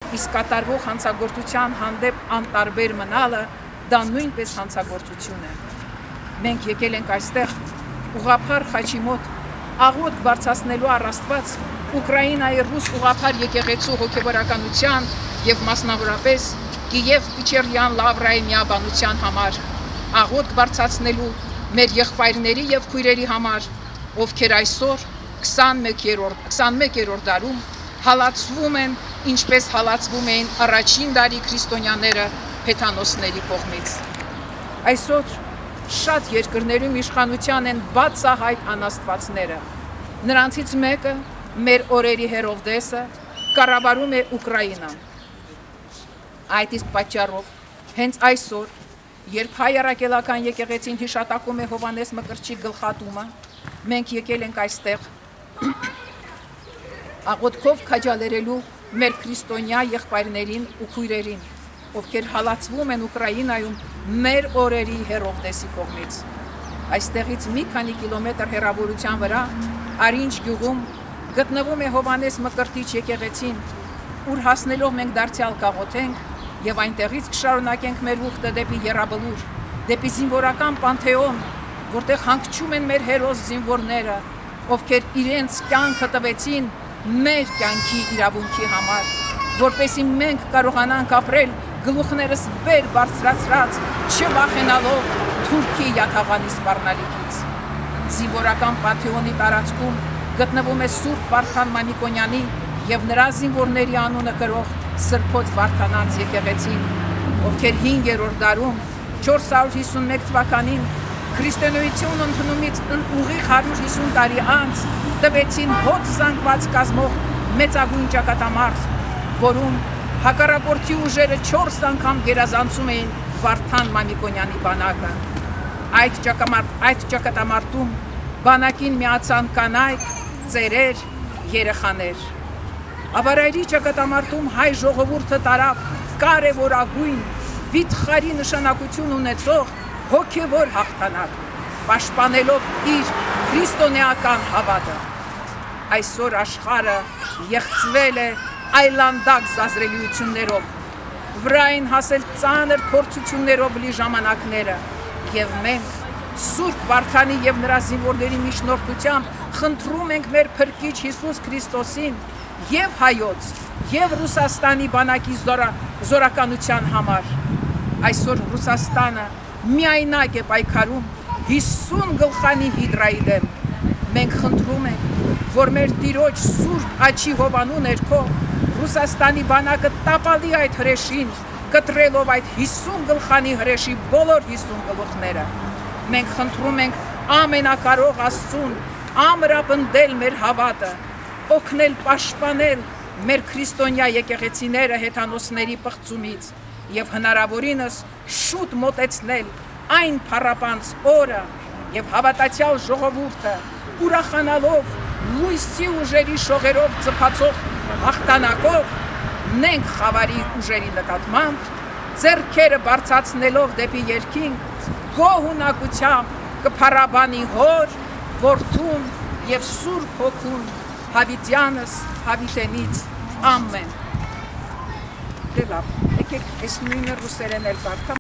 իսկ կատարվող հանցագործության հանդեպ անտարբեր մնալը դա նույնպես հանցագործություն է։ Մենք եկել ենք այստեղ ուղղափառ խաչի մոտ աղոթք բարձրացնելու առ Աստված Ուկրաինայի ռուս ուղղափառ եկեղեցու հոգևորականության եւ մասնավորապես Կիև-Պիչերյան Լավրայի միաբանության համար, աղոթք բարձրացնելու մեր եղբայրների եւ քույրերի համար, ովքեր այսօր 21-րդ դարում հալածվում են, ինչպես հալածվում էին առաջին դարի քրիստոնյաները փեթանոսների կողմից։ Այսօր շատ երկրներում իշխանության են բացահայտ անաստվածները։ Նրանցից մեկը մեր օրերի Հերովդեսը կառավարում է Ուկրաինան։ Այդ իսկ պատճառով հենց այսօր, երբ հայ առաքելական եկեղեցին հիշատակում է Հովհաննես Մկրտչի գլխատումը, մենք եկել ենք այստեղ աղոթքով քաջալերելու մեր քրիստոնյա եղբայրներին ու քույրերին, ովքեր հալածվում են Ուկրաինայում մեր օրերի Հերովդեսի կողմից։ Այստեղից մի քանի կիլոմետր հեռավորության վրա Արինջ գյուղում գտնվում է Հովհաննես Մկրտիչ եկեղեցին, ուր հասնելով մենք դարձյալ կաղոթենք եւ այնտեղից կշարունակենք մեր ուխտը դեպի Եռաբլուր, դեպի զինվորական Պանթեոն, որտեղ հանգչում են մեր հերոս զինվորները, ովքեր իրենց կյանքը տվեցին մեր կյանքի իրավունքի համար, որպեսզի մենք կարողանանք ապրել գլուխներս վեր բարձրացրած, չվախենալով Թուրքի յաթաղանի սպառնալիքից։ Զինվորական Պանթեոնի տարածքում գտնվում է Սուրբ Վարդան Մամիկոնյանի եւ նրա զինվորների անունը կրող Սրբոց Վարդանանց եկեղեցին, ովքեր 5-րդ դարում 451 թվականին քրիստոնեություն ընդունումից ուղիղ 150 տարի անց տվեցին հոտ զանգված կազմող մեծագույն ճակատամարտ, որում հակառակորդի ուժերը 4 անգամ գերազանցում էին Վարդան Մամիկոնյանի բանակը։ Այդ ճակատամարտում բանակին միացան կանայք, ծերեր, երեխաներ։ Ավարայրի ճակատամարտում հայ ժողովուրդը տարավ կարևորագույն վիթխարի նշանակություն ունեցող հոգևոր հաղթանակ, պաշտպանելով իր քրիստոնեական հավատը։ Այսօր աշխարհը եղծվել է այլանդակ զազրելիություններով, վրային հասել ծանր փորձություններով լի ժամանակները, եւ մենք Սուրբ Վարդանի եւ նրա զինվորների միջնորդությամբ խնդրում ենք մեր Փրկիչ Հիսուս Քրիստոսին եւ հայոց, եւ Ռուսաստանի բանակի զորականության համար։ Այսօր Ռուսաստանը միայնակ է պայքարում 50 գլխանի հիդրայի դեմ։ Մենք խնդրում ենք, որ մեր Տիրոջ Սուրբ աջի հովանու ներքո Ռուսաստանի բանակը տապալի այդ հրեշին, կտրելով այդ 50 գլխանի հրեշի բոլոր 50 գլուխները։ Մենք խնդրում ենք ամենակարող Աստծուն ամրապնդել մեր հավատը, օգնել պաշտպանել մեր քրիստոնյա եկեղեցիները հեթանոսների պղծումից եւ հնարավորինս շուտ մոտեցնել այն փառապանց օրը եւ հավատացյալ ժողովուրդը ուրախանալով լույսի ուժերի շողերով ծփացող հաղթանակով նենք խավարի ուժերի նկատմամբ ձեռքերը բարձրացնելով դեպի երկինք գոհունակությամբ կփառաբանի Հոր, Որդուն եւ Սուրբ Հոգուն հավիտյանս հավիտենից ամեն։ Դե լավ, եկեք այս նույնը ռուսերեն էլ կարդամ։